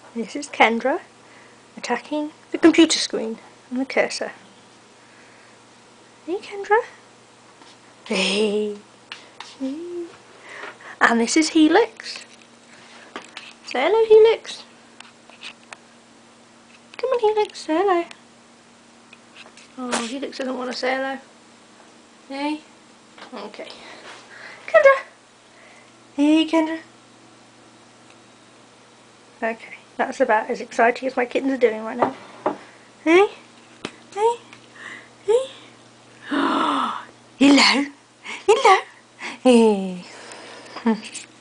This is Kendra attacking the computer screen and the cursor. Hey Kendra. Hey. Hey. And this is Helix. Say hello, Helix. Come on, Helix, say hello. Oh, Helix doesn't want to say hello. Hey? Okay. Kendra! Hey, Kendra. Okay, that's about as exciting as my kittens are doing right now. Hey? Hey? Hey? Hello? Hello? Hey.